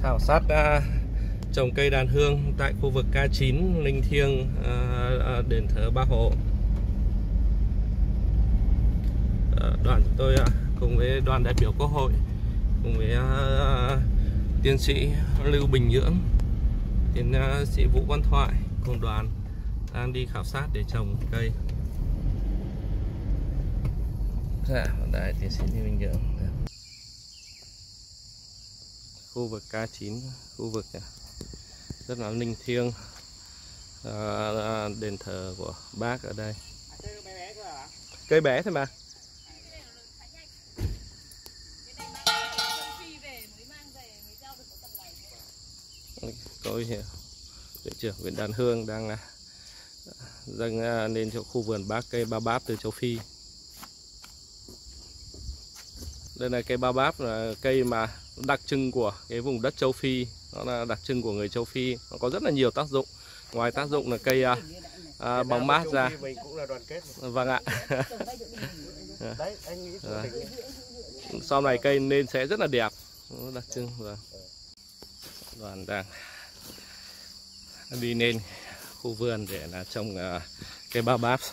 khảo sát trồng cây đàn hương tại khu vực K9 Linh Thiêng, đền thờ Bác Hồ. Đoàn chúng tôi cùng với đoàn đại biểu Quốc hội, cùng với tiến sĩ Lưu Bình Nhưỡng, tiến sĩ Vũ Văn Thoại cùng đoàn đang đi khảo sát để trồng cây. Dạ, đây tiến sĩ Lưu Bình Nhưỡng. Khu vực K9, khu vực rất là linh thiêng, đền thờ của Bác ở đây. Cây bé thôi mà. Tôi viện trưởng viện đàn hương đang dâng lên cho khu vườn Bác cây bao báp từ châu Phi. Đây là cây bao báp, là cây mà đặc trưng của cái vùng đất châu Phi, nó là đặc trưng của người châu Phi, nó có rất là nhiều tác dụng. Ngoài tác dụng là cây bóng mát ra. Vâng ạ. Sau này cây nên sẽ rất là đẹp, nó đặc trưng. Và đoàn đang đi lên khu vườn để là trồng cây bao báp.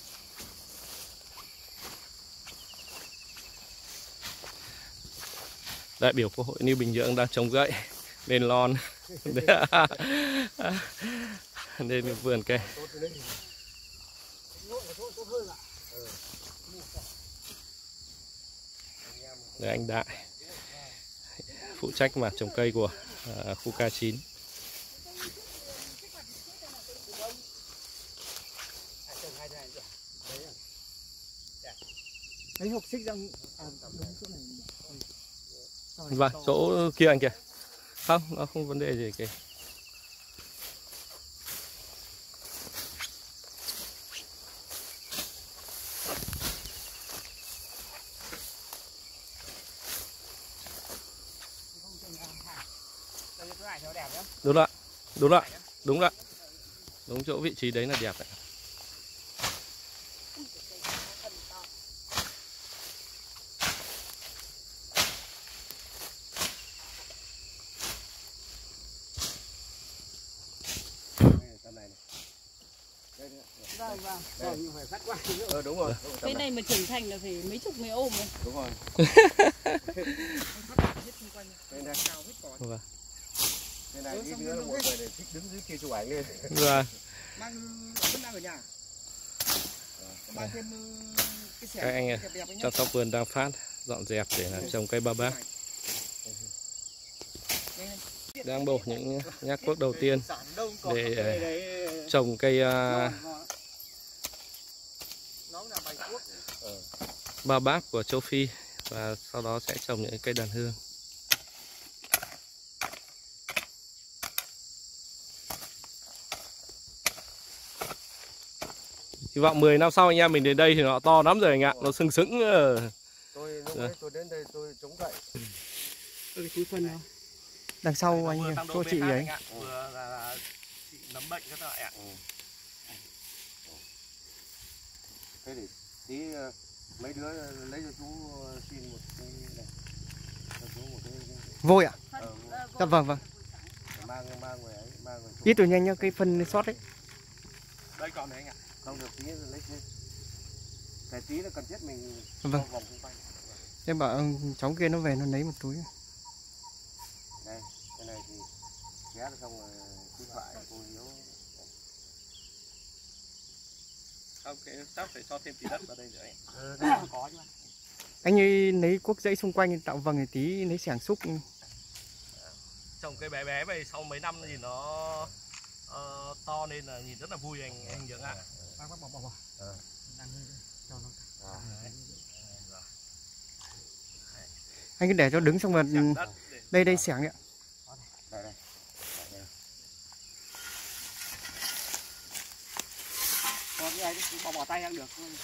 Đại biểu Quốc hội Lưu Bình Nhưỡng đang trồng gậy lên lon lên vườn cây. Đây anh Đại phụ trách mà trồng cây của khu K9. Đấy, học xích đang vâng, chỗ kia anh kìa. Không, nó không vấn đề gì kìa. Đúng rồi, đúng rồi, đúng rồi. Đúng chỗ vị trí đấy là đẹp đấy. Đúng rồi. Cái này mà trưởng thành là phải mấy chục người ôm rồi. Đúng rồi. Vâng. Đây này đi nữa là mọi người để thích đứng dưới kia chụp ảnh lên. Vâng. mang vẫn đang ở nhà. Mang thêm cái xẻng Các anh đẹp đẹp trong sóc vườn đang phát dọn dẹp để làm trồng cây bao báp. Đang bổ những nhát cuốc đầu tiên để trồng cây bao báp của châu Phi, và sau đó sẽ trồng những cây đàn hương. Hy vọng 10 năm sau anh em mình đến đây thì nó to lắm rồi anh ạ, nó sừng sững. Tôi lúc đấy tôi đến đây tôi chống gậy. túi phân không? Đằng sau anh cho chị ấy. Vừa là chị nấm bệnh rất là ẹt. Thế thì tí mấy đứa lấy cho chú xin một cái này. Cho chú một cái Vôi ạ? Dạ vâng vâng. Mang về ấy, mang về. Ít rồi nhanh nhá, cái phân sót đấy. Đây còn đấy anh ạ. Không được tí lấy thêm. Cái tí là cần thiết mình vâng. vòng xung quanh. Em bảo cháu kia nó về nó lấy một túi. Đây, cái này thì ghé xong rồi cứ thoại cô Hiếu. Ok, chắc phải cho thêm tí đất vào đây nữa anh. Đây không có chứ. Anh ấy lấy cuốc dãy xung quanh tạo vầng tí, lấy xẻng xúc. Trồng cây bé bé vậy sau mấy năm thì nó to nên là nhìn rất là vui anh Nhưỡng ạ. Bác bỏ. Đang cho nó. Anh cứ để cho đứng xong rồi đây xẻng ạ. Đây. Còn cái này bỏ tay ăn được.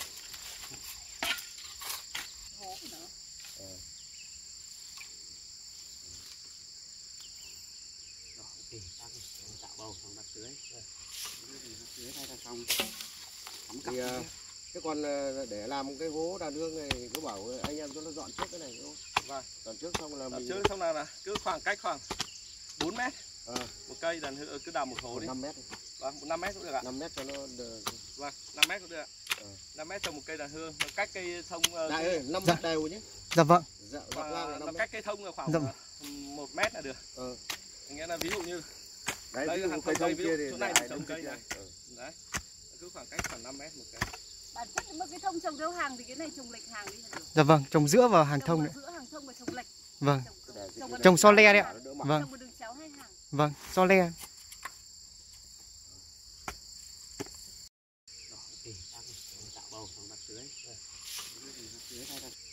Tạo bầu xong đặt tưới. Tưới thay là xong. Thì thế còn để làm cái hố đàn hương này cứ bảo anh em cho nó dọn trước cái này đúng không? Vâng. Dọn trước xong là dọn mình trước xong là cứ khoảng cách khoảng 4 mét. Một cây đàn hương cứ đào một hố đi. 5 mét. Vâng, 5 mét cũng được ạ. 5 mét cho nó được. Vâng, 5 mét cũng được ạ. 5 mét cho một cây đàn hương, cách cây thông Đại ơi, 5 mét đều nhé. Dạ vâng. Dạ, dọc ngang là 5 mét. cách cây thông là khoảng Dạ. 1 mét là được. Nghĩa là ví dụ như Đấy, đây ví dụ hàng cây thông thông kia kia thì thì chỗ này đại trồng 5 cây kia. này. Đấy. Cứ khoảng cách khoảng 5 mét một cây. Bản chất mà cái thông trồng theo hàng thì cái này trồng lệch hàng đi là được. Dạ vâng, trồng giữa vào hàng thông đấy. Giữa hàng thông và trồng lệch. Vâng. Trồng Trồng so le đấy ạ. Vâng. Trồng một đường chéo hai hàng. Vâng, so le. Tạo bầu xong đặt tưới. Tưới thay